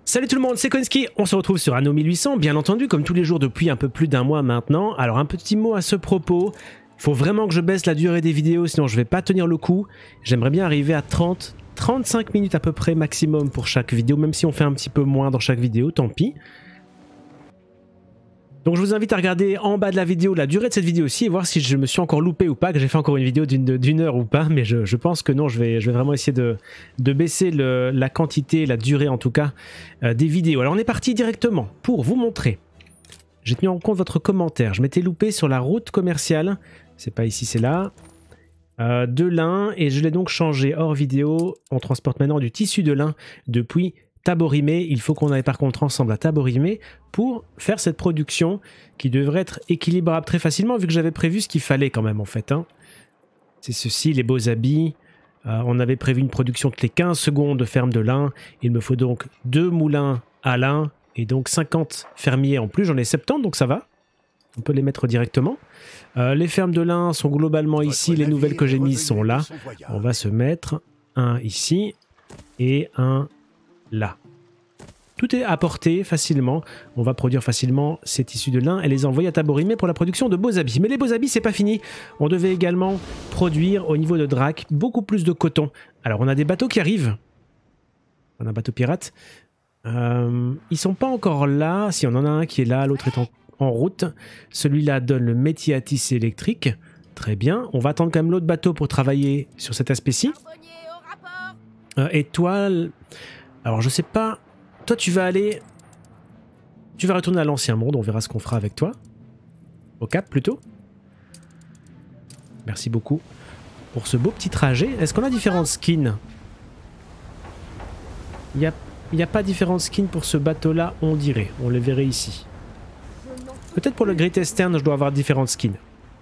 Salut tout le monde, c'est Konski, on se retrouve sur Anno 1800, bien entendu, comme tous les jours depuis un peu plus d'un mois maintenant. Alors un petit mot à ce propos, il faut vraiment que je baisse la durée des vidéos, sinon je vais pas tenir le coup. J'aimerais bien arriver à 30-35 minutes à peu près maximum pour chaque vidéo, même si on fait un petit peu moins dans chaque vidéo, tant pis. Donc je vous invite à regarder en bas de la vidéo la durée de cette vidéo aussi et voir si je me suis encore loupé ou pas, que j'ai fait encore une vidéo d'une heure ou pas, mais je pense que non, je vais vraiment essayer de baisser la quantité, la durée en tout cas des vidéos. Alors on est parti directement pour vous montrer. J'ai tenu en compte votre commentaire, je m'étais loupé sur la route commerciale, c'est pas ici c'est là, de lin et je l'ai donc changé hors vidéo. On transporte maintenant du tissu de lin depuis Taborimé. Il faut qu'on aille par contre ensemble à Taborimé pour faire cette production qui devrait être équilibrable très facilement vu que j'avais prévu ce qu'il fallait quand même en fait. Hein. C'est ceci, les beaux habits. On avait prévu une production toutes les 15 secondes de ferme de lin. Il me faut donc 2 moulins à lin et donc 50 fermiers en plus. J'en ai 70 donc ça va. On peut les mettre directement. Les fermes de lin sont globalement ici. Les nouvelles que j'ai mises sont là. On va se mettre un ici et un là. Tout est apporté facilement. On va produire facilement ces tissus de lin et les envoyer à Taborimé pour la production de beaux habits. Mais les beaux habits, c'est pas fini. On devait également produire au niveau de Drac beaucoup plus de coton. Alors on a des bateaux qui arrivent. On a un bateau pirate. Ils sont pas encore là. Si on en a un qui est là, l'autre est en route. Celui-là donne le métier à tisser électrique. Très bien. On va attendre quand même l'autre bateau pour travailler sur cet aspect-ci. Étoile. Alors je sais pas, toi tu vas retourner à l'ancien monde, on verra ce qu'on fera avec toi. Au Cap plutôt. Merci beaucoup pour ce beau petit trajet. Est-ce qu'on a différentes skins? Il n'y a pas différentes skins pour ce bateau là, on dirait, on les verrait ici. Peut-être pour le Great Eastern je dois avoir différentes skins.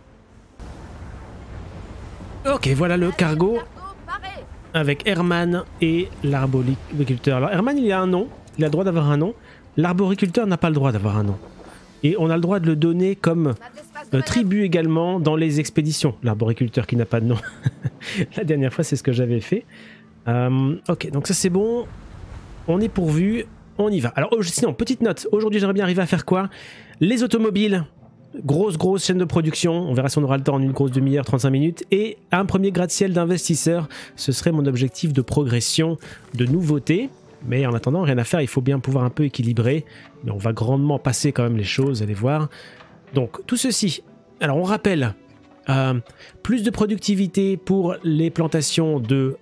Ok, voilà le cargo. Avec Herman et l'arboriculteur. Alors Herman il a un nom, il a le droit d'avoir un nom. L'arboriculteur n'a pas le droit d'avoir un nom. Et on a le droit de le donner comme tribut également dans les expéditions. L'arboriculteur qui n'a pas de nom. La dernière fois c'est ce que j'avais fait. Ok, donc ça c'est bon. On est pourvu, on y va. Alors sinon, petite note, aujourd'hui j'aimerais bien arriver à faire quoi? Les automobiles. Grosse chaîne de production, on verra si on aura le temps en une grosse demi-heure, 35 minutes, et un premier gratte-ciel d'investisseurs, ce serait mon objectif de progression, de nouveauté, mais en attendant, rien à faire, il faut bien pouvoir un peu équilibrer, mais on va grandement passer quand même les choses, allez voir. Donc tout ceci, alors on rappelle, plus de productivité pour les plantations de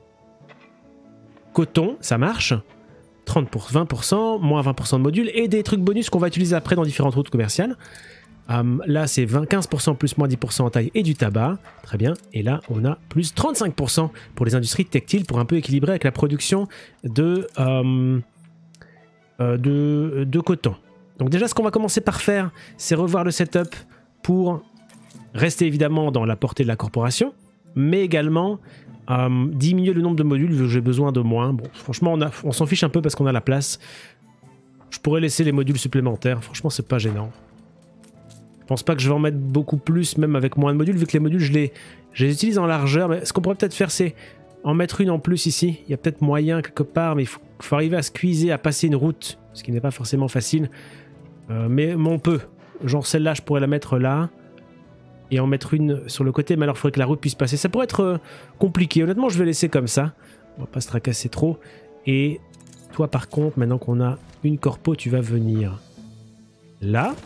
coton, ça marche, 20%, moins 20% de modules, et des trucs bonus qu'on va utiliser après dans différentes routes commerciales. Là c'est 15% plus moins 10% en taille et du tabac, très bien, et là on a plus 35% pour les industries textiles pour un peu équilibrer avec la production de coton. Donc déjà ce qu'on va commencer par faire c'est revoir le setup pour rester évidemment dans la portée de la corporation, mais également diminuer le nombre de modules vu que j'ai besoin de moins. Bon franchement on s'en fiche un peu parce qu'on a la place, je pourrais laisser les modules supplémentaires, franchement c'est pas gênant. Je pense pas que je vais en mettre beaucoup plus, même avec moins de modules, vu que les modules, je les utilise en largeur. Mais ce qu'on pourrait peut-être faire, c'est en mettre une en plus ici. Il y a peut-être moyen quelque part, mais il faut arriver à squeezer, à passer une route, ce qui n'est pas forcément facile. Mais on peut. Genre celle-là, je pourrais la mettre là, et en mettre une sur le côté, mais alors il faudrait que la route puisse passer. Ça pourrait être compliqué. Honnêtement, je vais laisser comme ça. On va pas se tracasser trop. Et toi, par contre, maintenant qu'on a une corpo, tu vas venir là.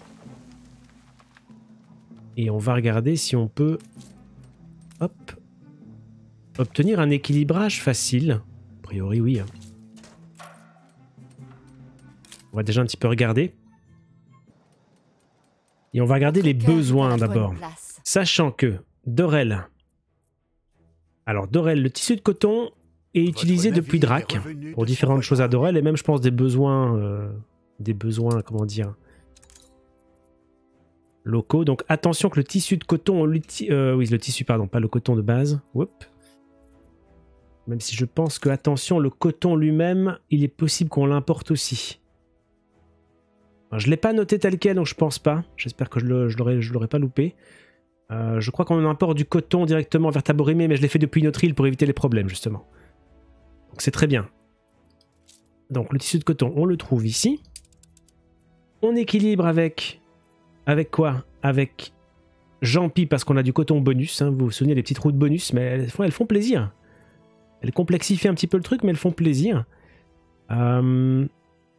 Et on va regarder si on peut obtenir un équilibrage facile. A priori, oui. On va déjà un petit peu regarder. Et on va regarder les besoins d'abord. Sachant que Dorel... Alors Dorel, le tissu de coton est utilisé depuis Drac pour différentes choses à Dorel et même je pense des besoins, comment dire... locaux, donc attention que le tissu de coton, oui le tissu pardon, pas le coton de base, Oups. Même si je pense que, attention, le coton lui-même, il est possible qu'on l'importe aussi. Alors, je ne l'ai pas noté tel quel, donc je pense pas, j'espère que je l'aurais pas loupé. Je crois qu'on importe du coton directement vers Taborimé, mais je l'ai fait depuis une autre île pour éviter les problèmes justement. Donc c'est très bien. Donc le tissu de coton, on le trouve ici. On équilibre avec quoi? Avec Jampi, parce qu'on a du coton bonus. Hein. Vous vous souvenez des petites routes bonus, mais elles font plaisir. Elles complexifient un petit peu le truc, mais elles font plaisir. Mais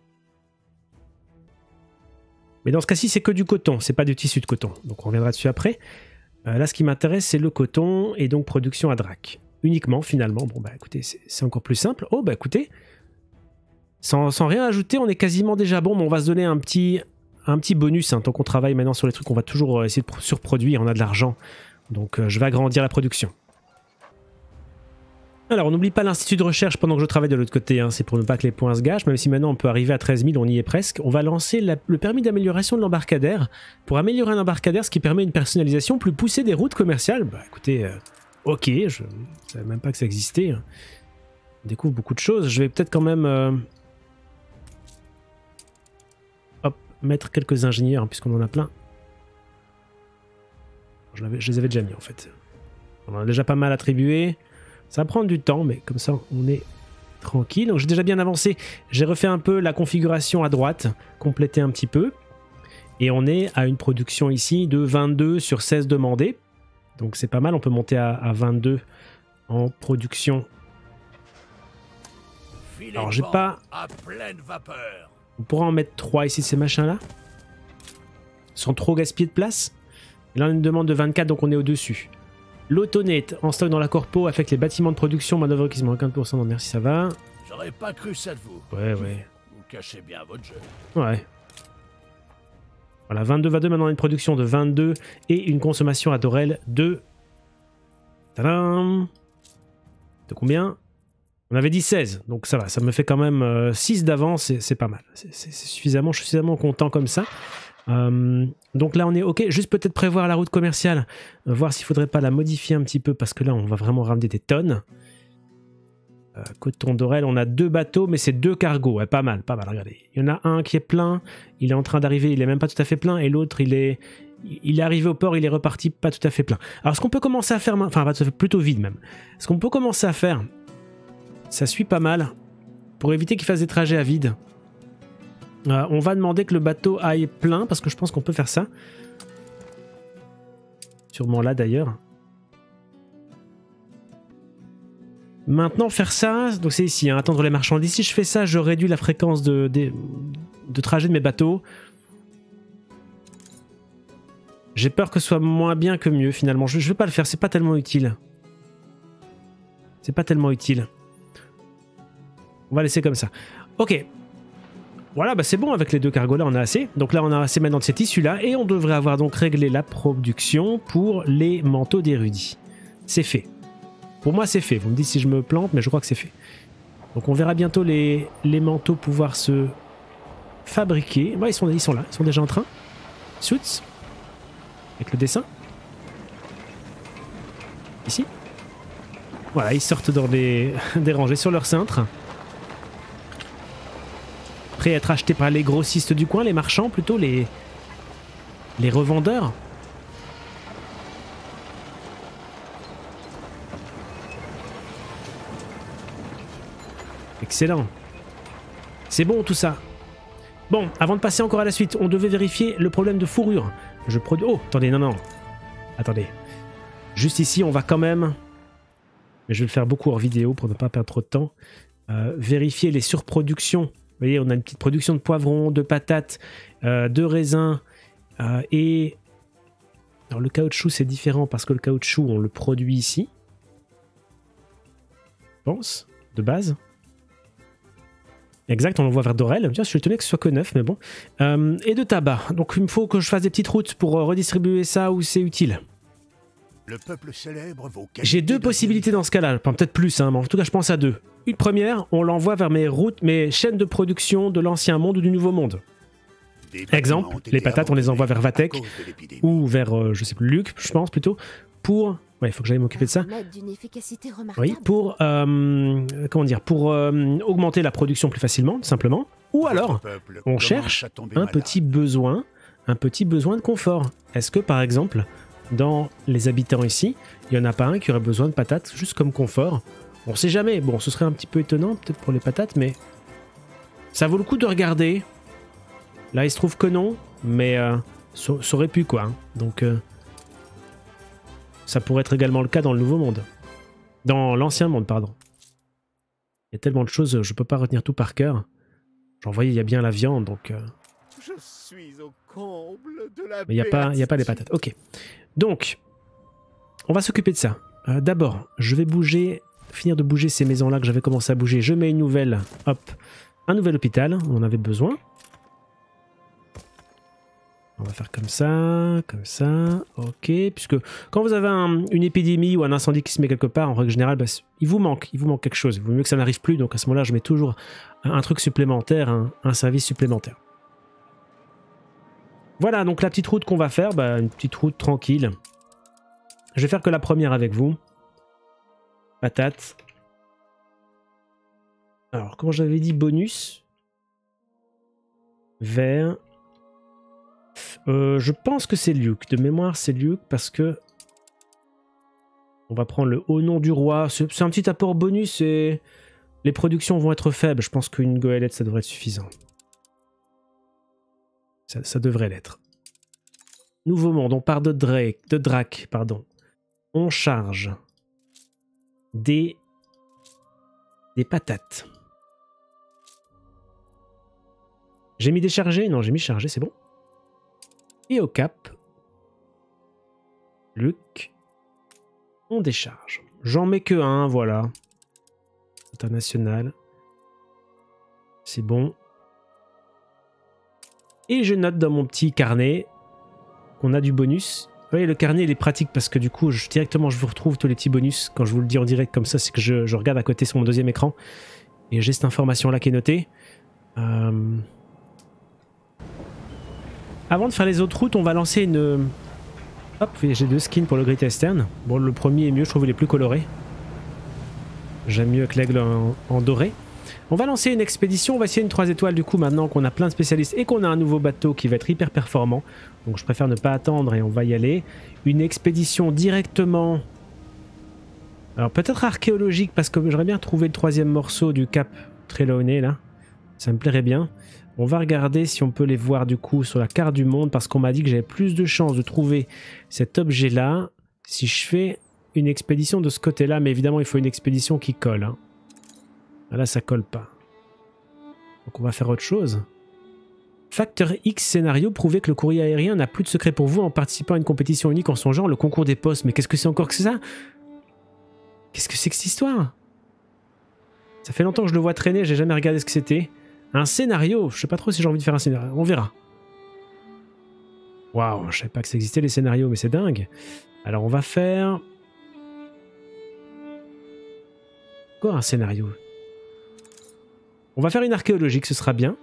dans ce cas-ci, c'est que du coton, c'est pas du tissu de coton. Donc on reviendra dessus après. Là, ce qui m'intéresse, c'est le coton et donc production à drac. Uniquement, finalement. Bon, bah écoutez, c'est encore plus simple. Oh, bah écoutez, sans rien ajouter, on est quasiment déjà bon. Mais on va se donner un petit bonus. Hein, tant qu'on travaille maintenant sur les trucs, on va toujours essayer de surproduire. On a de l'argent. Donc je vais agrandir la production. Alors, on n'oublie pas l'institut de recherche pendant que je travaille de l'autre côté, hein. C'est pour ne pas que les points se gâchent, même si maintenant on peut arriver à 13 000, on y est presque. On va lancer le permis d'amélioration de l'embarcadère pour améliorer un embarcadère, ce qui permet une personnalisation plus poussée des routes commerciales. Bah écoutez, ok, je ne savais même pas que ça existait. On découvre beaucoup de choses. Je vais peut-être quand même mettre quelques ingénieurs, hein, puisqu'on en a plein. Je les avais déjà mis en fait. On en a déjà pas mal attribué. Ça va prendre du temps, mais comme ça, on est tranquille. Donc j'ai déjà bien avancé. J'ai refait un peu la configuration à droite, complété un petit peu. Et on est à une production ici de 22 sur 16 demandés. Donc c'est pas mal, on peut monter à 22 en production. Alors j'ai pas... On pourra en mettre 3 ici, ces machins-là. Sans trop gaspiller de place. Et là on a une demande de 24, donc on est au-dessus. L'autonate en stock dans la corpo affecte les bâtiments de production, manœuvre qui se manque 15%. Non merci, ça va. J'aurais pas cru ça de vous. Ouais. Vous cachez bien votre jeu. Ouais. Voilà, 22, maintenant on a une production de 22 et une consommation à Dorel de... Tadam! De combien? On avait dit 16, donc ça va, ça me fait quand même 6 d'avance, c'est pas mal. C'est suffisamment, je suis suffisamment content comme ça. Donc là on est ok, juste peut-être prévoir la route commerciale, voir s'il faudrait pas la modifier un petit peu, parce que là on va vraiment ramener des tonnes. Coton Dorel, on a 2 bateaux, mais c'est 2 cargos, ouais, pas mal, regardez. Il y en a un qui est plein, il est en train d'arriver, il est même pas tout à fait plein, et l'autre il est arrivé au port, il est reparti pas tout à fait plein. Alors ce qu'on peut commencer à faire, enfin plutôt vide même, ce qu'on peut commencer à faire, ça suit pas mal, pour éviter qu'il fasse des trajets à vide. On va demander que le bateau aille plein, parce que je pense qu'on peut faire ça. Sûrement là d'ailleurs. Maintenant faire ça, donc c'est ici, hein, attendre les marchandises. Si je fais ça, je réduis la fréquence de trajet de mes bateaux. J'ai peur que ce soit moins bien que mieux finalement. Je vais pas le faire, c'est pas tellement utile. C'est pas tellement utile. On va laisser comme ça. Ok. Voilà, bah c'est bon, avec les 2 cargos là on a assez. Donc là on a assez maintenant de ces tissus là. Et on devrait avoir donc réglé la production pour les manteaux d'érudits. C'est fait. Pour moi c'est fait. Vous me dites si je me plante, mais je crois que c'est fait. Donc on verra bientôt les manteaux pouvoir se fabriquer. Ouais, ils sont là, ils sont déjà en train. Suits. Avec le dessin. Ici. Voilà, ils sortent dans des rangées sur leur cintre. Prêt à être acheté par les grossistes du coin, les marchands plutôt, les revendeurs. Excellent. C'est bon tout ça. Bon, avant de passer encore à la suite, on devait vérifier le problème de fourrure. Je produis... Oh, attendez, non. Attendez. Juste ici, on va quand même... Mais je vais le faire beaucoup hors vidéo pour ne pas perdre trop de temps. Vérifier les surproductions. Vous voyez, on a une petite production de poivrons, de patates, de raisins et... Alors le caoutchouc c'est différent parce que le caoutchouc on le produit ici. Je pense, de base. Exact, on l'envoie vers Dorel. Je suis étonné que ce soit que 9, mais bon. Et de tabac. Donc il me faut que je fasse des petites routes pour redistribuer ça où c'est utile. Le peuple célèbre vos... J'ai 2 possibilités dans ce cas-là. Enfin, peut-être plus, hein, mais en tout cas je pense à 2. Une première, on l'envoie vers mes chaînes de production de l'ancien monde ou du nouveau monde. Exemple, les patates on les envoie vers Vatek ou vers, je sais plus, Luc, je pense plutôt, pour... Ouais, il faut que j'aille m'occuper de ça. Oui, pour comment dire, pour augmenter la production plus facilement, simplement. Ou alors, on cherche un petit besoin de confort. Est-ce que par exemple, dans les habitants ici, il n'y en a pas un qui aurait besoin de patates juste comme confort? On sait jamais. Bon, ce serait un petit peu étonnant peut-être pour les patates, mais Ça vaut le coup de regarder. Là, il se trouve que non, mais ça aurait pu quoi. Hein. Donc, ça pourrait être également le cas dans le Nouveau Monde. Dans l'Ancien Monde, pardon. Il y a tellement de choses, je peux pas retenir tout par cœur. Genre, vous voyez, il y a bien la viande, donc... Je suis au comble de la mais il n'y a pas les patates. Ok. Donc, on va s'occuper de ça. D'abord, je vais finir de bouger ces maisons-là que j'avais commencé à bouger. Je mets une nouvelle, hop, un nouvel hôpital. On en avait besoin. On va faire comme ça, ok. Puisque quand vous avez une épidémie ou un incendie qui se met quelque part, en règle générale, bah, il vous manque quelque chose. Il vaut mieux que ça n'arrive plus, donc à ce moment-là, je mets toujours un truc supplémentaire, un service supplémentaire. Voilà, donc la petite route qu'on va faire, bah, une petite route tranquille. Je vais faire que la première avec vous. Patate. Alors, comment j'avais dit, bonus. Vert. Je pense que c'est Luke. De mémoire, c'est Luke parce que... On va prendre le haut nom du roi. C'est un petit apport bonus et les productions vont être faibles. Je pense qu'une goélette, ça devrait être suffisant. Ça devrait l'être. Nouveau monde, on part de Drac, pardon. On charge des patates. J'ai mis déchargé? Non, j'ai mis chargé, c'est bon. Et au cap, Luc, on décharge. J'en mets que un, voilà. International. C'est bon. Et je note dans mon petit carnet qu'on a du bonus. Vous voyez, le carnet, il est pratique parce que du coup, directement, je vous retrouve tous les petits bonus. Quand je vous le dis en direct comme ça, c'est que je regarde à côté sur mon deuxième écran. Et j'ai cette information-là qui est notée. Avant de faire les autres routes, on va lancer une... Hop, j'ai 2 skins pour le Great Eastern. Bon, le premier est mieux, je trouve qu'il est plus coloré. J'aime mieux que l'aigle en doré. On va lancer une expédition, on va essayer une 3 étoiles du coup maintenant qu'on a plein de spécialistes et qu'on a un nouveau bateau qui va être hyper performant. Donc je préfère ne pas attendre et on va y aller. Une expédition directement... Alors peut-être archéologique parce que j'aurais bien trouvé le 3e morceau du cap Trelawney là. Ça me plairait bien. On va regarder si on peut les voir du coup sur la carte du monde parce qu'on m'a dit que j'avais plus de chances de trouver cet objet là si je fais une expédition de ce côté là. Mais évidemment il faut une expédition qui colle. Hein. Là ça colle pas. Donc on va faire autre chose. Facteur X scénario, prouver que le courrier aérien n'a plus de secret pour vous en participant à une compétition unique en son genre, le concours des postes. Mais qu'est-ce que c'est encore que ça? Qu'est-ce que c'est que cette histoire? Ça fait longtemps que je le vois traîner, j'ai jamais regardé ce que c'était. Un scénario, je sais pas trop si j'ai envie de faire un scénario, on verra. Waouh, je savais pas que ça existait les scénarios, mais c'est dingue. Alors on va faire... Encore un scénario. On va faire une archéologique, ce sera bien.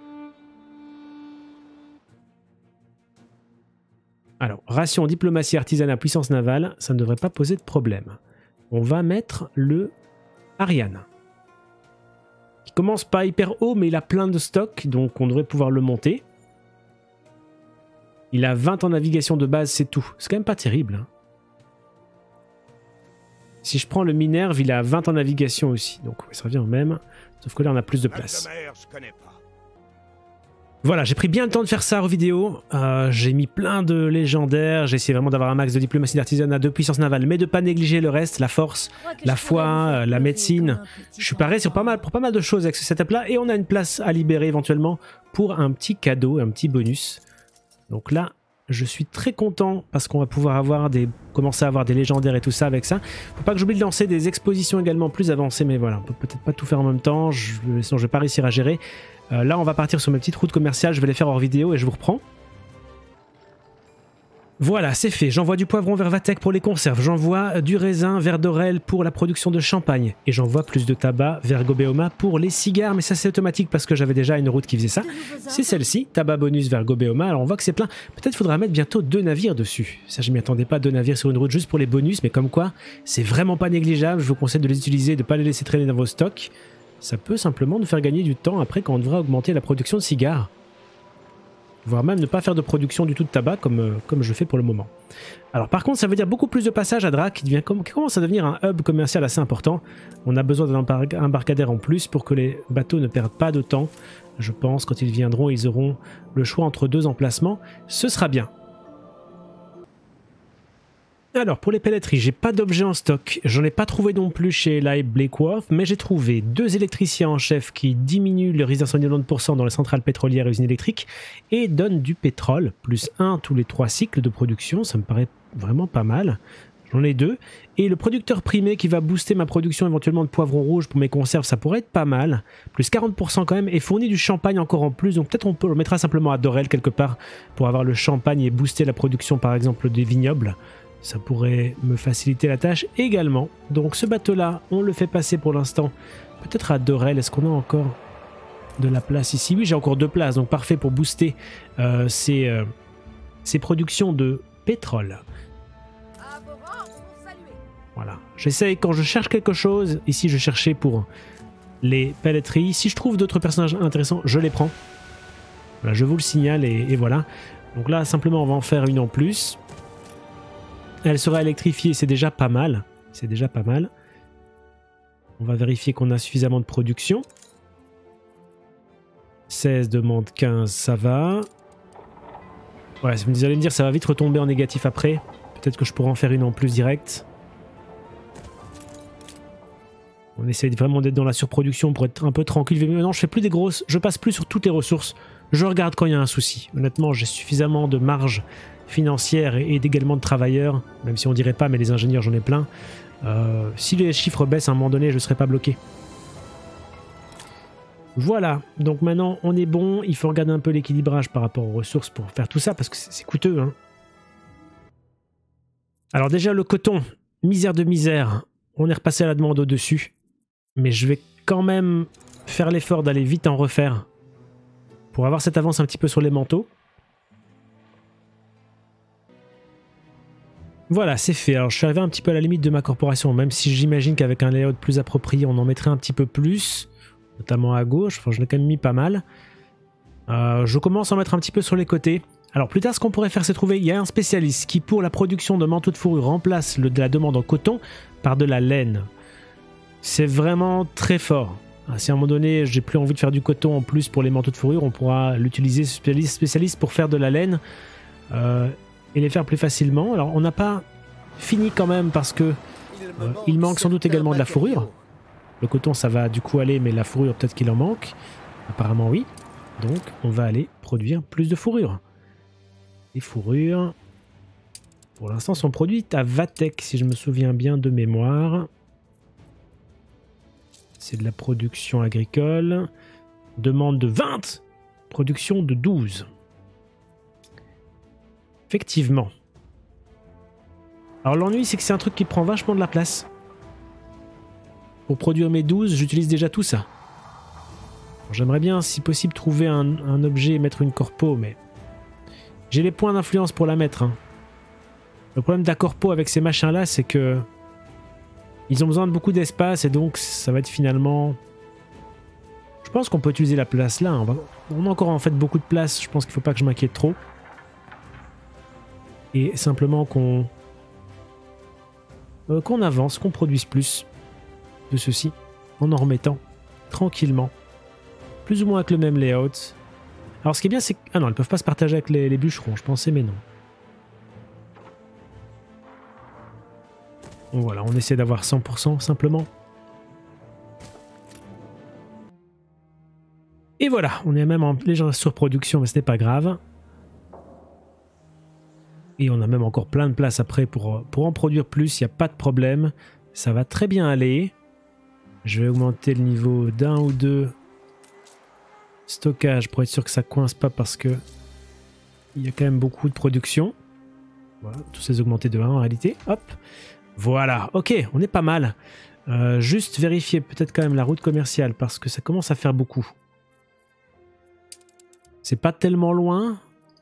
Alors, ration, diplomatie, artisanat, puissance navale, ça ne devrait pas poser de problème. On va mettre le Ariane. Qui commence pas hyper haut, mais il a plein de stocks, donc on devrait pouvoir le monter. Il a 20 en navigation de base, c'est tout. C'est quand même pas terrible. Hein. Si je prends le Minerve, il a 20 en navigation aussi, donc ça revient au même. Sauf que là, on a plus de place. Voilà, j'ai pris bien le temps de faire ça en vidéo. J'ai mis plein de légendaires. J'ai essayé vraiment d'avoir un max de diplomatie, d'artisanat, de puissance navale, mais de pas négliger le reste, la force, la foi, la médecine. Je suis paré sur pas mal de choses avec ce setup-là. Et on a une place à libérer éventuellement pour un petit cadeau, un petit bonus. Donc là, je suis très content parce qu'on va pouvoir commencer à avoir des légendaires et tout ça avec ça. Faut pas que j'oublie de lancer des expositions également plus avancées, mais voilà, on peut peut-être pas tout faire en même temps, sinon je vais pas réussir à gérer. Là, on va partir sur mes petites routes commerciales, je vais les faire hors vidéo et je vous reprends. Voilà, c'est fait. J'envoie du poivron vers Vatek pour les conserves, j'envoie du raisin vers Dorel pour la production de champagne et j'envoie plus de tabac vers Gobéoma pour les cigares, mais ça c'est automatique parce que j'avais déjà une route qui faisait ça. C'est celle-ci, tabac bonus vers Gobéoma. Alors on voit que c'est plein. Peut-être faudra mettre bientôt 2 navires dessus. Ça, je m'y attendais pas, 2 navires sur une route juste pour les bonus, mais comme quoi, c'est vraiment pas négligeable. Je vous conseille de les utiliser, de pas les laisser traîner dans vos stocks. Ça peut simplement nous faire gagner du temps après quand on devra augmenter la production de cigares. voire même ne pas faire de production du tout de tabac comme je fais pour le moment. Alors par contre ça veut dire beaucoup plus de passages à Drak qui commence à devenir un hub commercial assez important. On a besoin d'un embarcadère en plus pour que les bateaux ne perdent pas de temps. Je pense quand ils viendront ils auront le choix entre 2 emplacements, ce sera bien. Alors pour les pelleteries, j'ai pas d'objets en stock, j'en ai pas trouvé non plus chez Live Blakeworth, mais j'ai trouvé 2 électriciens en chef qui diminuent le risque d'incendie de 90% dans les centrales pétrolières et usines électriques et donnent du pétrole, plus 1 tous les 3 cycles de production, ça me paraît vraiment pas mal. J'en ai 2. Et le producteur primé qui va booster ma production éventuellement de poivrons rouges pour mes conserves, ça pourrait être pas mal. Plus 40% quand même, et fournit du champagne encore en plus, donc peut-être on le mettra simplement à Dorel quelque part pour avoir le champagne et booster la production par exemple des vignobles. Ça pourrait me faciliter la tâche également. Donc ce bateau-là, on le fait passer pour l'instant peut-être à Dorel. Est-ce qu'on a encore de la place ici? Oui, j'ai encore 2 places, donc parfait pour booster ces productions de pétrole. Voilà. J'essaye quand je cherche quelque chose. Ici, je cherchais pour les pelleteries. Si je trouve d'autres personnages intéressants, je les prends. Voilà, je vous le signale et voilà. Donc là, simplement, on va en faire une en plus. Elle sera électrifiée, c'est déjà pas mal. C'est déjà pas mal. On va vérifier qu'on a suffisamment de production. 16 demande 15, ça va. Ouais, vous allez me dire, ça va vite retomber en négatif après. Peut-être que je pourrais en faire une en plus direct. On essaie vraiment d'être dans la surproduction pour être un peu tranquille. Mais non, je fais plus des grosses. Je passe plus sur toutes les ressources. Je regarde quand il y a un souci. Honnêtement, j'ai suffisamment de marge financière et également de travailleurs, même si on dirait pas, mais les ingénieurs j'en ai plein. Si les chiffres baissent à un moment donné, je ne serai pas bloqué. Voilà, donc maintenant on est bon, il faut regarder un peu l'équilibrage par rapport aux ressources pour faire tout ça, parce que c'est coûteux. Hein. Alors déjà le coton, misère de misère, on est repassé à la demande au-dessus, mais je vais quand même faire l'effort d'aller vite en refaire pour avoir cette avance un petit peu sur les manteaux. Voilà, c'est fait. Alors je suis arrivé un petit peu à la limite de ma corporation, même si j'imagine qu'avec un layout plus approprié, on en mettrait un petit peu plus, notamment à gauche. Enfin, je l'ai quand même mis pas mal. Je commence à en mettre un petit peu sur les côtés. Alors plus tard, ce qu'on pourrait faire, c'est trouver, il y a un spécialiste qui, pour la production de manteaux de fourrure, remplace de la demande en coton par de la laine. C'est vraiment très fort. Si à un moment donné, j'ai plus envie de faire du coton en plus pour les manteaux de fourrure, on pourra l'utiliser spécialiste pour faire de la laine. Et les faire plus facilement. Alors on n'a pas fini quand même parce que il manque sans doute également de la fourrure. Le coton ça va du coup aller, mais la fourrure peut-être qu'il en manque. Apparemment oui. Donc on va aller produire plus de fourrure. Les fourrures pour l'instant sont produites à Vatek si je me souviens bien de mémoire. C'est de la production agricole. Demande de 20. Production de 12. Effectivement. Alors l'ennui c'est que c'est un truc qui prend vachement de la place. Pour produire mes 12, j'utilise déjà tout ça. J'aimerais bien si possible trouver un objet et mettre une corpo, mais j'ai les points d'influence pour la mettre. Hein. Le problème de la corpo avec ces machins là c'est que ils ont besoin de beaucoup d'espace et donc ça va être finalement... Je pense qu'on peut utiliser la place là. On a encore en fait beaucoup de place, je pense qu'il ne faut pas que je m'inquiète trop. Et simplement qu'on avance, qu'on produise plus de ceci en remettant tranquillement, plus ou moins avec le même layout. Alors ce qui est bien c'est que... Ah non, elles peuvent pas se partager avec les bûcherons, je pensais, mais non. Bon, voilà, on essaie d'avoir 100% simplement. Et voilà, on est même en légère surproduction, mais ce n'est pas grave. Et on a même encore plein de place après pour en produire plus, il n'y a pas de problème. Ça va très bien aller. Je vais augmenter le niveau d'un ou deux stockage pour être sûr que ça coince pas parce que il y a quand même beaucoup de production. Voilà, tous ces augmentés de 1 en réalité. Hop, voilà, ok, on est pas mal. Juste vérifier peut-être quand même la route commerciale parce que ça commence à faire beaucoup. C'est pas tellement loin.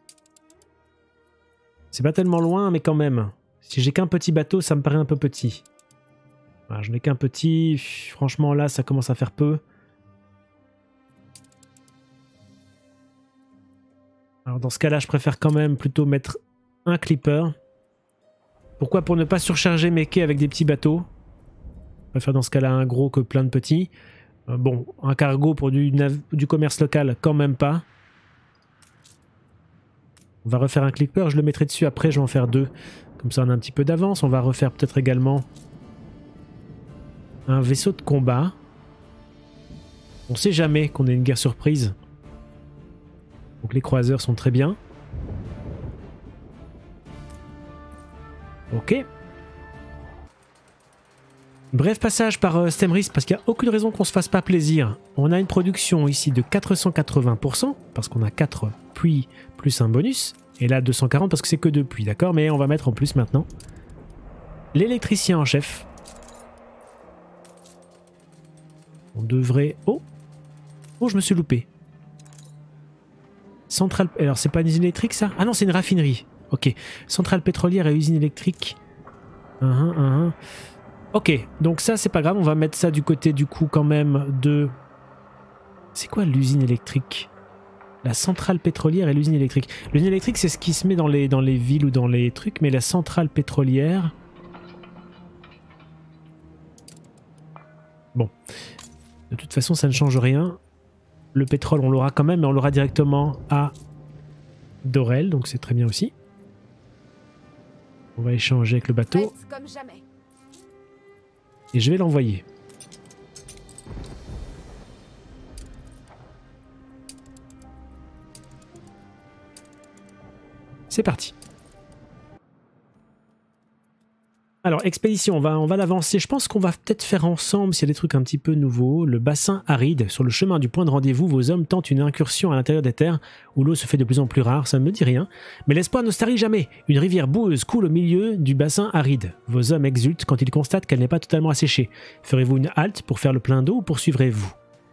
C'est pas tellement loin, mais quand même. Si j'ai qu'un petit bateau, ça me paraît un peu petit. Voilà, je n'ai qu'un petit. Franchement, là, ça commence à faire peu. Alors dans ce cas-là, je préfère quand même plutôt mettre un clipper. Pourquoi? Pour ne pas surcharger mes quais avec des petits bateaux. Je préfère dans ce cas-là un gros que plein de petits. Bon, un cargo pour du commerce local, quand même pas. On va refaire un clipper, je le mettrai dessus après, je vais en faire 2. Comme ça on a un petit peu d'avance. On va refaire peut-être également un vaisseau de combat. On sait jamais qu'on ait une guerre surprise. Donc les croiseurs sont très bien. Ok. Bref passage par Stemris parce qu'il n'y a aucune raison qu'on se fasse pas plaisir. On a une production ici de 480% parce qu'on a 4 puits plus un bonus. Et là 240 parce que c'est que 2 puits, d'accord? Mais on va mettre en plus maintenant l'électricien en chef. On devrait... Oh! Oh, je me suis loupé. Centrale... Alors c'est pas une usine électrique ça? Ah non, c'est une raffinerie. Ok. Centrale pétrolière et usine électrique. Ok, donc ça c'est pas grave, on va mettre ça du côté du coup quand même de... C'est quoi l'usine électrique? La centrale pétrolière et l'usine électrique. L'usine électrique c'est ce qui se met dans les villes ou dans les trucs, mais la centrale pétrolière... Bon. De toute façon ça ne change rien. Le pétrole on l'aura quand même, mais on l'aura directement à Dorel, donc c'est très bien aussi. On va échanger avec le bateau. Comme jamais. Et je vais l'envoyer. C'est parti. Alors, expédition, on va l'avancer. Je pense qu'on va peut-être faire ensemble, s'il y a des trucs un petit peu nouveaux. Le bassin aride. Sur le chemin du point de rendez-vous, vos hommes tentent une incursion à l'intérieur des terres où l'eau se fait de plus en plus rare. Ça ne me dit rien. Mais l'espoir ne se tarit jamais. Une rivière boueuse coule au milieu du bassin aride. Vos hommes exultent quand ils constatent qu'elle n'est pas totalement asséchée. Ferez-vous une halte pour faire le plein d'eau ou poursuivrez-vous?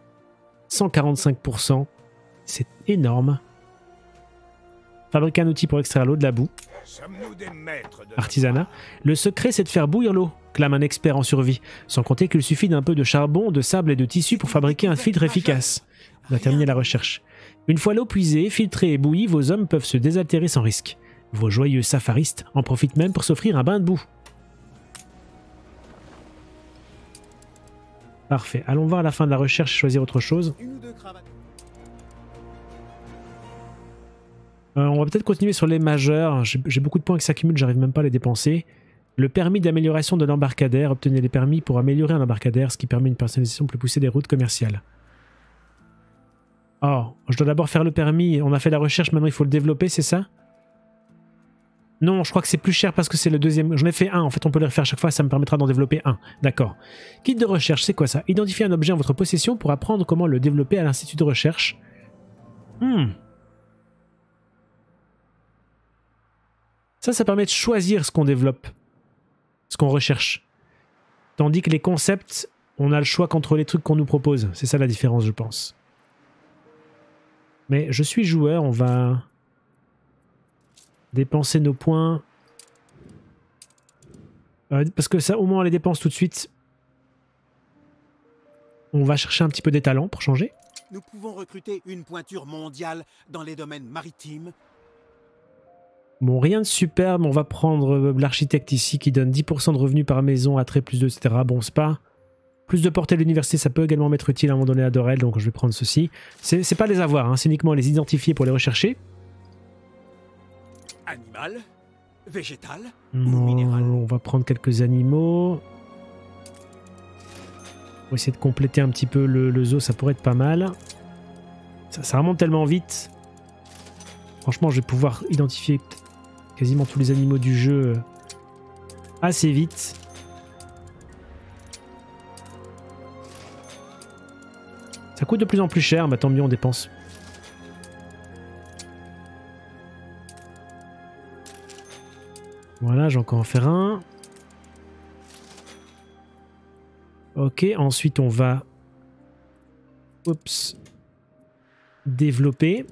145%. C'est énorme. Fabriquer un outil pour extraire l'eau de la boue. Artisanat. Le secret, c'est de faire bouillir l'eau, clame un expert en survie. Sans compter qu'il suffit d'un peu de charbon, de sable et de tissu pour fabriquer un filtre efficace. On va terminer la recherche. Une fois l'eau puisée, filtrée et bouillie, vos hommes peuvent se désaltérer sans risque. Vos joyeux safaristes en profitent même pour s'offrir un bain de boue. Parfait. Allons voir à la fin de la recherche et choisir autre chose. On va peut-être continuer sur les majeurs. J'ai beaucoup de points qui s'accumulent, j'arrive même pas à les dépenser. Le permis d'amélioration de l'embarcadère. Obtenez les permis pour améliorer un embarcadère, ce qui permet une personnalisation plus poussée des routes commerciales. Oh, je dois d'abord faire le permis. On a fait la recherche, maintenant il faut le développer, c'est ça? Non, je crois que c'est plus cher parce que c'est le deuxième. J'en ai fait un, en fait on peut les refaire chaque fois, ça me permettra d'en développer un. D'accord. Guide de recherche, c'est quoi ça? Identifiez un objet en votre possession pour apprendre comment le développer à l'institut de recherche. Ça permet de choisir ce qu'on développe, ce qu'on recherche. Tandis que les concepts, on a le choix qu'entre les trucs qu'on nous propose. C'est ça la différence, je pense. Mais je suis joueur, on va dépenser nos points. Parce que ça, au moins on les dépense tout de suite. On va chercher un petit peu des talents pour changer. Nous pouvons recruter une pointure mondiale dans les domaines maritimes. Bon, rien de superbe, on va prendre l'architecte ici qui donne 10% de revenus par maison, attrait plus 2, etc. Bon, c'est pas... Plus de portée de l'université, ça peut également m'être utile à un moment donné à Dorel, donc je vais prendre ceci. C'est pas les avoir, hein, c'est uniquement les identifier pour les rechercher. Animal, végétal ou Non, minéral? on va prendre quelques animaux. On va essayer de compléter un petit peu le zoo, ça pourrait être pas mal. Ça remonte tellement vite. Franchement, je vais pouvoir identifier quasiment tous les animaux du jeu assez vite. Ça coûte de plus en plus cher, mais tant mieux on dépense. Voilà, j'ai encore en faire un. Ok, ensuite on va... Oups. Développer.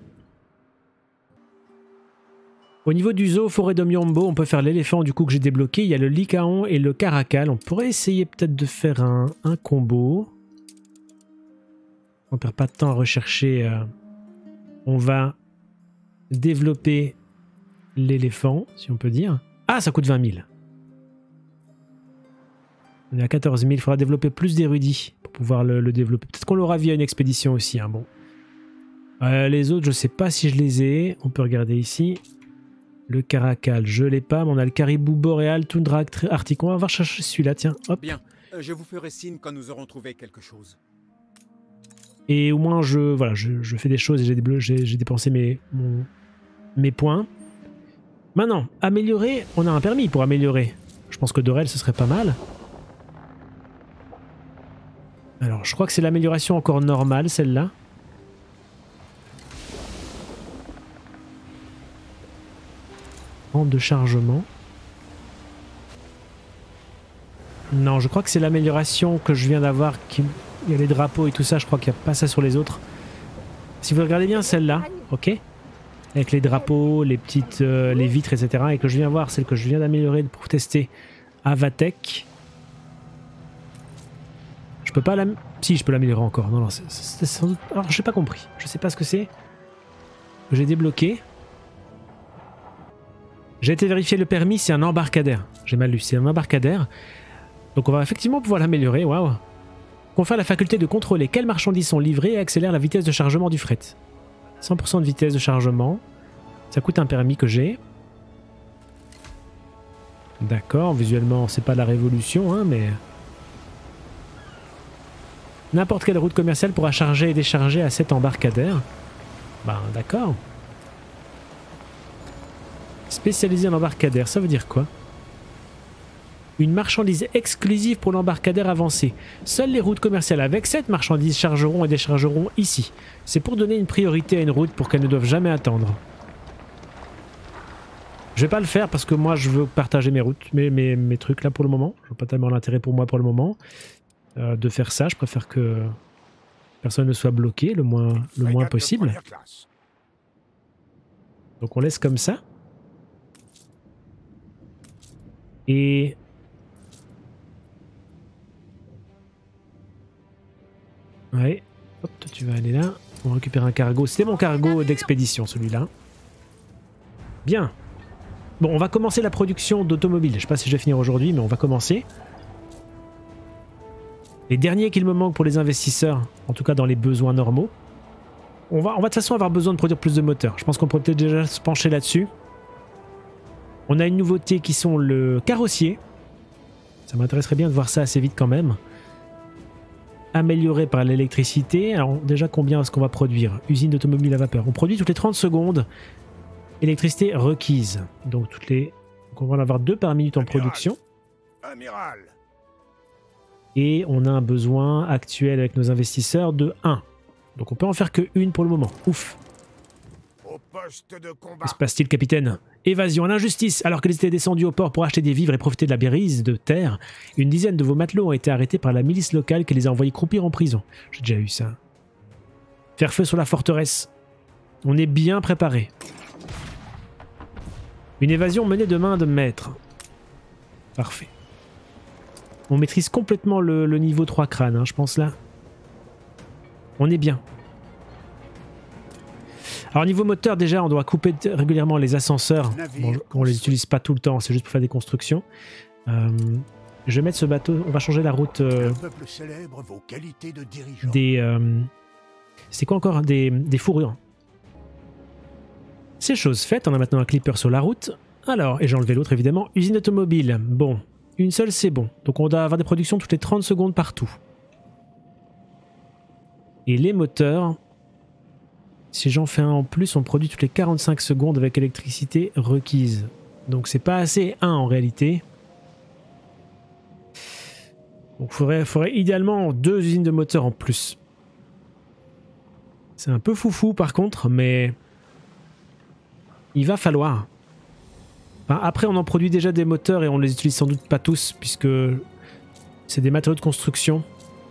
Au niveau du zoo forêt d'Omiombo, on peut faire l'éléphant du coup que j'ai débloqué. Il y a le Lycaon et le Caracal. On pourrait essayer peut-être de faire un combo. On perd pas de temps à rechercher. On va développer l'éléphant, si on peut dire. Ah, ça coûte 20 000. On est à 14 000. Il faudra développer plus d'érudits pour pouvoir le développer. Peut-être qu'on l'aura via une expédition aussi. Hein, bon. Les autres, je sais pas si je les ai. On peut regarder ici. Le caracal, je l'ai pas. Mais on a le caribou boréal, toundra arctique. On va voir chercher celui-là, tiens. Hop. Bien, je vous ferai signe quand nous aurons trouvé quelque chose. Et au moins, je fais des choses et j'ai dépensé mes points. Maintenant, améliorer, on a un permis pour améliorer. Je pense que Dorel, ce serait pas mal. Alors, je crois que c'est l'amélioration encore normale, celle-là. Rampe de chargement. Non, je crois que c'est l'amélioration que je viens d'avoir. Il y a les drapeaux et tout ça, je crois qu'il n'y a pas ça sur les autres. Si vous regardez bien celle-là, ok? Avec les drapeaux, les petites, les vitres, etc. Et que je viens voir, celle que je viens d'améliorer pour tester à Vatek. Je peux pas la... Si, je peux l'améliorer encore. Non, non, c'est sans doute... Alors, j'ai pas compris. Je sais pas ce que c'est. J'ai débloqué. J'ai été vérifier le permis, c'est un embarcadère. J'ai mal lu, c'est un embarcadère. Donc on va effectivement pouvoir l'améliorer, waouh. Confère la faculté de contrôler quelles marchandises sont livrées et accélère la vitesse de chargement du fret. 100% de vitesse de chargement. Ça coûte un permis que j'ai. D'accord, visuellement c'est pas la révolution, hein, mais... N'importe quelle route commerciale pourra charger et décharger à cet embarcadère. Ben d'accord. Spécialisé en embarcadère, ça veut dire quoi? Une marchandise exclusive pour l'embarcadère avancé. Seules les routes commerciales avec cette marchandise chargeront et déchargeront ici. C'est pour donner une priorité à une route pour qu'elles ne doivent jamais attendre. Je vais pas le faire parce que moi je veux partager mes routes, mes trucs là pour le moment. Je vois pas tellement l'intérêt pour moi pour le moment de faire ça. Je préfère que personne ne soit bloqué le moins possible. Donc on laisse comme ça. Et... Ouais, hop, toi tu vas aller là. On récupère un cargo. C'était mon cargo d'expédition celui-là. Bien. Bon, on va commencer la production d'automobiles. Je sais pas si je vais finir aujourd'hui, mais on va commencer. Les derniers qu'il me manque pour les investisseurs, en tout cas dans les besoins normaux. On va de toute façon avoir besoin de produire plus de moteurs. Je pense qu'on peut peut-être déjà se pencher là-dessus. On a une nouveauté qui sont le carrossier. Ça m'intéresserait bien de voir ça assez vite quand même. Amélioré par l'électricité. Alors déjà combien est-ce qu'on va produire? Usine d'automobile à vapeur. On produit toutes les 30 secondes. Électricité requise. Donc on va en avoir 2 par minute en production. Amiral. Et on a un besoin actuel avec nos investisseurs de 1. Donc on peut en faire que 1 pour le moment. Ouf. Au poste de combat. Que se passe-t-il, capitaine? Évasion à l'injustice. Alors qu'ils étaient descendus au port pour acheter des vivres et profiter de la brise de terre, une dizaine de vos matelots ont été arrêtés par la milice locale qui les a envoyés croupir en prison. J'ai déjà eu ça. Faire feu sur la forteresse. On est bien préparé. Une évasion menée de main de maître. Parfait. On maîtrise complètement le niveau 3 crâne, hein, je pense là. On est bien. Alors niveau moteur déjà, on doit couper régulièrement les ascenseurs. Bon, on les utilise pas tout le temps, c'est juste pour faire des constructions. Je vais mettre ce bateau, on va changer la route c'est quoi encore? Des fourrures. C'est chose faite, on a maintenant un clipper sur la route. Alors, et j'ai enlevé l'autre évidemment, usine automobile. Bon, une seule c'est bon. Donc on doit avoir des productions toutes les 30 secondes partout. Et les moteurs... Si j'en fais un en plus, on produit toutes les 45 secondes avec électricité requise. Donc c'est pas assez, en réalité. Donc il faudrait idéalement 2 usines de moteurs en plus. C'est un peu foufou par contre, mais... Il va falloir. Enfin, après on en produit déjà des moteurs et on les utilise sans doute pas tous, puisque c'est des matériaux de construction.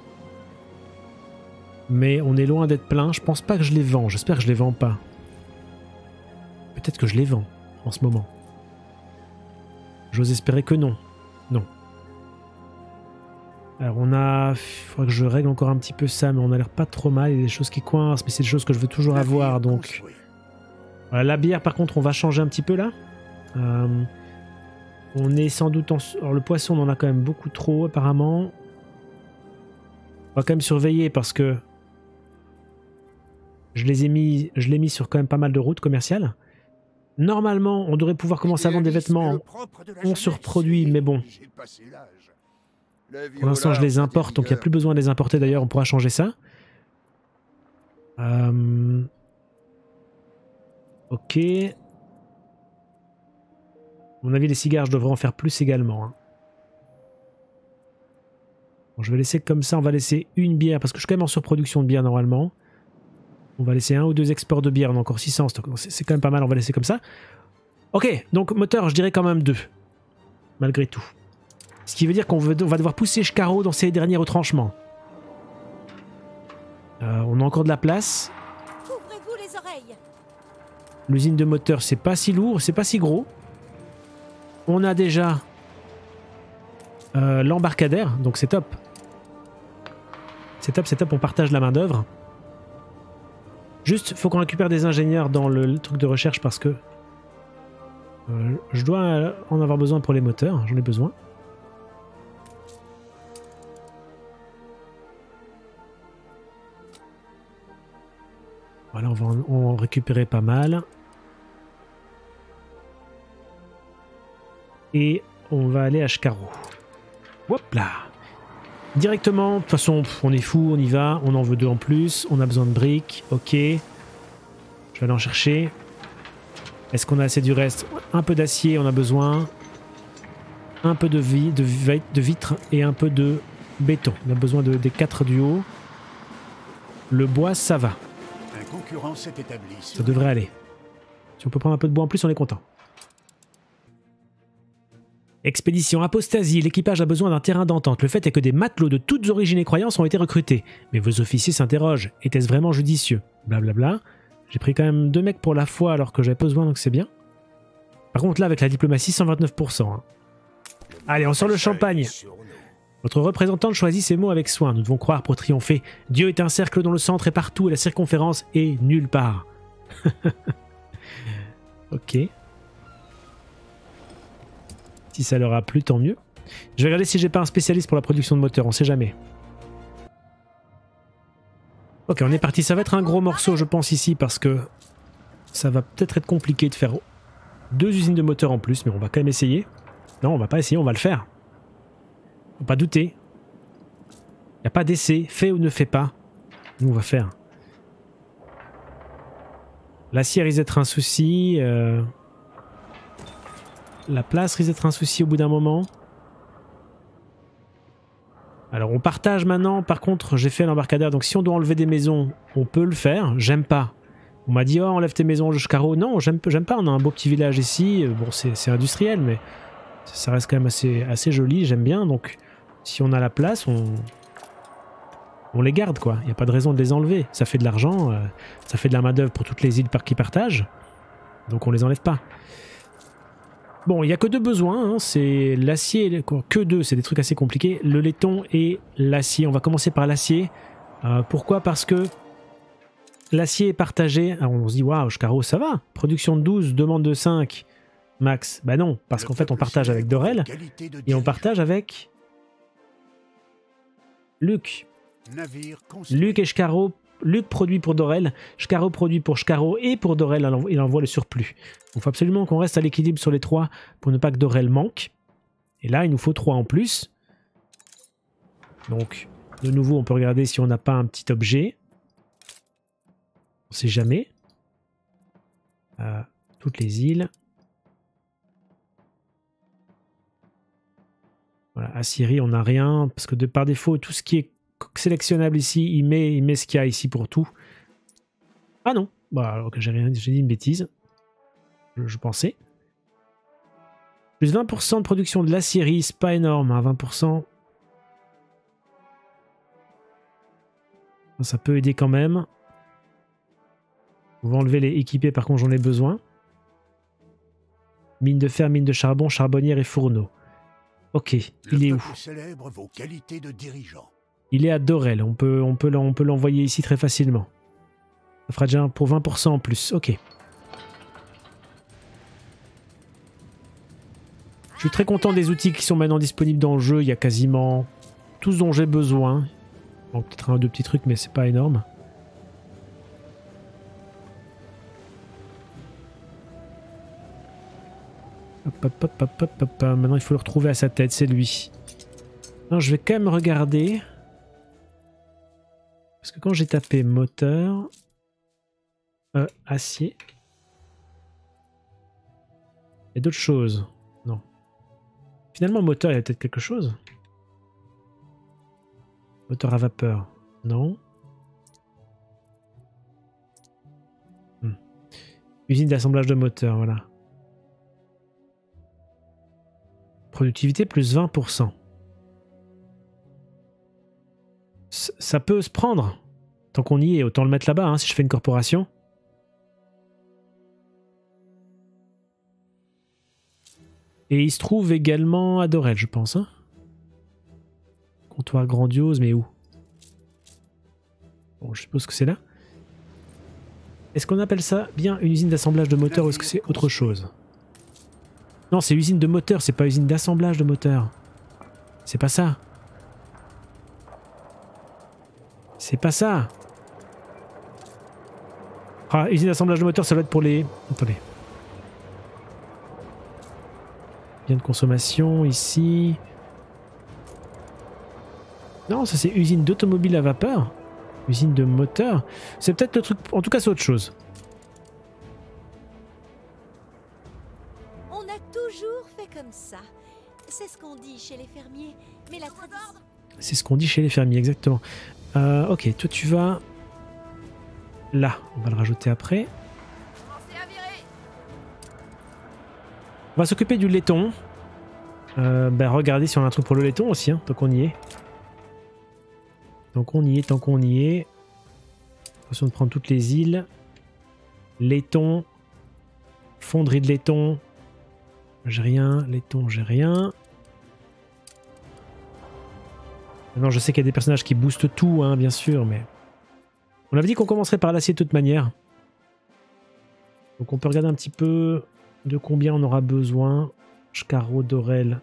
Mais on est loin d'être plein. Je pense pas que je les vends. J'espère que je les vends pas. Peut-être que je les vends en ce moment. J'ose espérer que non. Non. Alors on a... Il faudrait que je règle encore un petit peu ça, mais on a l'air pas trop mal. Il y a des choses qui coincent, mais c'est des choses que je veux toujours avoir, donc... Voilà, la bière, par contre, on va changer un petit peu là. On est sans doute en... Alors, le poisson, on en a quand même beaucoup trop, apparemment. On va quand même surveiller parce que je l'ai mis sur quand même pas mal de routes commerciales. Normalement, on devrait pouvoir commencer à vendre des vêtements en surproduit, mais bon. Pour l'instant, je les importe, donc il n'y a plus besoin de les importer d'ailleurs, on pourra changer ça. Ok. À mon avis, les cigares, je devrais en faire plus également. Hein. Bon, je vais laisser comme ça, on va laisser une bière, parce que je suis quand même en surproduction de bière normalement. On va laisser 1 ou 2 exports de bière, on a encore 600 en stock, c'est quand même pas mal, on va laisser comme ça. Ok, donc moteur, je dirais quand même 2. Malgré tout. Ce qui veut dire qu'on va devoir pousser Shkaro dans ses derniers retranchements. On a encore de la place. Couvrez-vous les oreilles. L'usine de moteur, c'est pas si lourd, c'est pas si gros. On a déjà l'embarcadère, donc c'est top. C'est top, c'est top, on partage la main d'œuvre. Juste, faut qu'on récupère des ingénieurs dans le truc de recherche parce que je dois en avoir besoin pour les moteurs, j'en ai besoin. Voilà, on va en récupérer pas mal. Et on va aller à Shkaro. Hop là. Directement, de toute façon, on est fou, on y va. On en veut 2 en plus. On a besoin de briques. Ok. Je vais aller en chercher. Est-ce qu'on a assez du reste? Un peu d'acier, on a besoin. Un peu de vitre et un peu de béton. On a besoin des 4 du haut. Le bois, ça va. Un concurrent s'est établi. Ça devrait aller. Si on peut prendre un peu de bois en plus, on est content. Expédition Apostasie, l'équipage a besoin d'un terrain d'entente. Le fait est que des matelots de toutes origines et croyances ont été recrutés. Mais vos officiers s'interrogent. Était-ce vraiment judicieux? Blablabla. J'ai pris quand même 2 mecs pour la foi alors que j'avais pas besoin, donc c'est bien. Par contre là, avec la diplomatie, 129%. Hein. Allez, on sort le champagne. Votre représentante choisit ses mots avec soin. Nous devons croire pour triompher. Dieu est un cercle dont le centre est partout et la circonférence est nulle part. Ok. Si ça leur a plu, tant mieux. Je vais regarder si j'ai pas un spécialiste pour la production de moteurs, on sait jamais. Ok, on est parti. Ça va être un gros morceau, je pense, ici, parce que ça va peut-être être compliqué de faire 2 usines de moteurs en plus, mais on va quand même essayer. Non, on va pas essayer, on va le faire. Faut pas douter. Il n'y a pas d'essai, fait ou ne fait pas. Nous, on va faire. L'acier risque d'être un souci. La place risque d'être un souci au bout d'un moment. Alors on partage maintenant. Par contre, j'ai fait l'embarcadère. Donc si on doit enlever des maisons, on peut le faire. J'aime pas. On m'a dit, oh, enlève tes maisons, le Shkaro. Non, j'aime pas. On a un beau petit village ici. Bon, c'est industriel, mais ça reste quand même assez joli. J'aime bien. Donc si on a la place, on les garde, quoi. Il n'y a pas de raison de les enlever. Ça fait de l'argent. Ça fait de la main-d'œuvre pour toutes les îles qui partagent. Donc on les enlève pas. Bon, il n'y a que 2 besoins, hein. C'est l'acier, que 2, c'est des trucs assez compliqués, le laiton et l'acier. On va commencer par l'acier. Pourquoi? Parce que l'acier est partagé. Alors on se dit, waouh, Shkaro, ça va. Production de 12, demande de 5, max. Bah non, parce qu'en fait on partage avec Dorel et on partage avec Luc. Luc et Shkaro. Luc produit pour Dorel, Shkaro produit pour Shkaro et pour Dorel, il envoie le surplus. Donc il faut absolument qu'on reste à l'équilibre sur les 3 pour ne pas que Dorel manque. Et là, il nous faut 3 en plus. Donc, de nouveau, on peut regarder si on n'a pas un petit objet. On ne sait jamais. Toutes les îles. Voilà, à Syrie, on n'a rien, parce que par défaut, tout ce qui est sélectionnable ici, il met ce qu'il y a ici pour tout. Ah non, bah alors que j'ai dit une bêtise. Je pensais. Plus 20% de production de l'acierie, c'est pas énorme, hein, 20%. Ça peut aider quand même. On va enlever les équipés, par contre j'en ai besoin. Mine de fer, mine de charbon, charbonnière et fourneau. Ok, il est où? Célèbre vos qualités de dirigeant. Il est à Dorel, on peut l'envoyer ici très facilement. Ça fera déjà pour 20% en plus, ok. Je suis très content des outils qui sont maintenant disponibles dans le jeu. Il y a quasiment tout ce dont j'ai besoin. Bon, peut-être un ou deux petits trucs, mais c'est pas énorme. Hop. Maintenant, il faut le retrouver à sa tête, c'est lui. Non, je vais quand même regarder. Parce que quand j'ai tapé moteur... acier... Il y a d'autres choses. Non. Finalement, moteur, il y a peut-être quelque chose. Moteur à vapeur. Non. Usine d'assemblage de moteur, voilà. Productivité plus 20%. Ça peut se prendre. Tant qu'on y est, autant le mettre là-bas, hein, si je fais une corporation. Et il se trouve également à Dorel, je pense. Hein. Comptoir grandiose, mais où? Bon, je suppose que c'est là. Est-ce qu'on appelle ça bien une usine d'assemblage de moteur ou est-ce que c'est autre chose? Non, c'est usine de moteur, c'est pas usine d'assemblage de moteur. C'est pas ça. C'est pas ça. Ah, usine d'assemblage de moteur, ça doit être pour les... Attendez. Bien de consommation, ici. Non, ça c'est usine d'automobile à vapeur. Usine de moteur. C'est peut-être le truc... En tout cas, c'est autre chose. On a toujours fait comme ça. C'est ce qu'on dit chez les fermiers. Mais la tradition... C'est ce qu'on dit chez les fermiers, exactement. Ok, toi tu vas... Là, on va le rajouter après. On va s'occuper du laiton. Regardez si on a un truc pour le laiton aussi, hein, tant qu'on y est. Tant qu'on y est. Attention de prendre toutes les îles. Laiton. Fonderie de laiton. J'ai rien. Laiton, j'ai rien. Maintenant, je sais qu'il y a des personnages qui boostent tout, hein, bien sûr, mais... On avait dit qu'on commencerait par l'acier de toute manière. Donc on peut regarder un petit peu de combien on aura besoin. Shkaro, Dorel,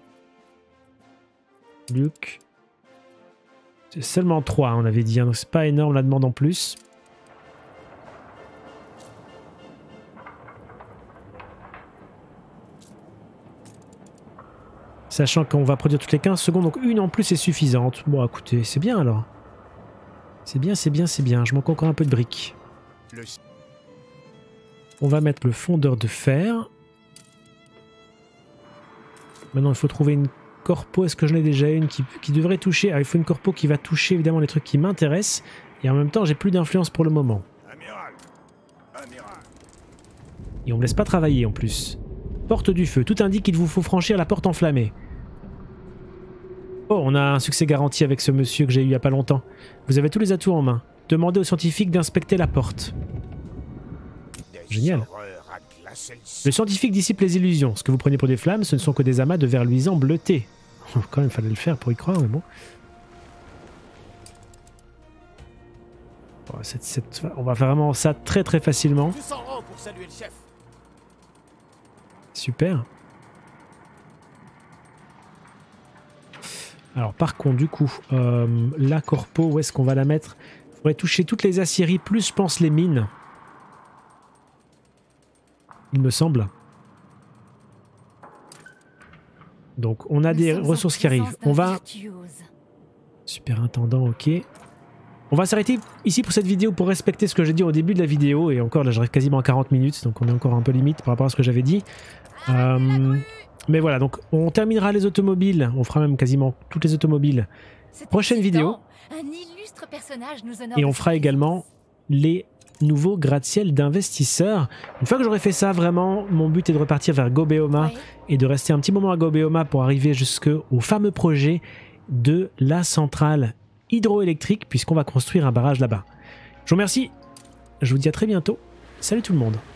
Luc. C'est seulement 3, on avait dit, hein, donc c'est pas énorme la demande en plus. Sachant qu'on va produire toutes les 15 secondes, donc une en plus est suffisante. Bon, écoutez, c'est bien alors. C'est bien. Je manque encore un peu de briques. On va mettre le fondeur de fer. Maintenant, il faut trouver une corpo. Est-ce que j'en ai déjà une qui devrait toucher? Ah, il faut une corpo qui va toucher évidemment les trucs qui m'intéressent. Et en même temps, j'ai plus d'influence pour le moment. Amiral. Et on me laisse pas travailler en plus. Porte du feu. Tout indique qu'il vous faut franchir la porte enflammée. Oh, on a un succès garanti avec ce monsieur que j'ai eu il y a pas longtemps. Vous avez tous les atouts en main. Demandez aux scientifiques d'inspecter la porte. Génial. Le scientifique dissipe les illusions. Ce que vous prenez pour des flammes, ce ne sont que des amas de verre luisant bleuté. Quand même, il fallait le faire pour y croire, mais bon. Oh, on va faire vraiment ça très très facilement. Super. Alors par contre, du coup, la corpo, où est-ce qu'on va la mettre? Il faudrait toucher toutes les aciéries, plus je pense les mines. Il me semble. Donc on a des ressources qui arrivent. On va... Superintendant, ok. On va s'arrêter ici pour cette vidéo pour respecter ce que j'ai dit au début de la vidéo. Et encore là j'arrive quasiment à 40 minutes, donc on est encore un peu limite par rapport à ce que j'avais dit. Mais voilà, donc on terminera les automobiles. On fera même quasiment toutes les automobiles. Prochaine vidéo. Et on fera également les nouveaux gratte-ciel d'investisseurs. Une fois que j'aurai fait ça, vraiment, mon but est de repartir vers Gobeoma et de rester un petit moment à Gobeoma pour arriver jusqu'au fameux projet de la centrale hydroélectrique, puisqu'on va construire un barrage là-bas. Je vous remercie, je vous dis à très bientôt. Salut tout le monde.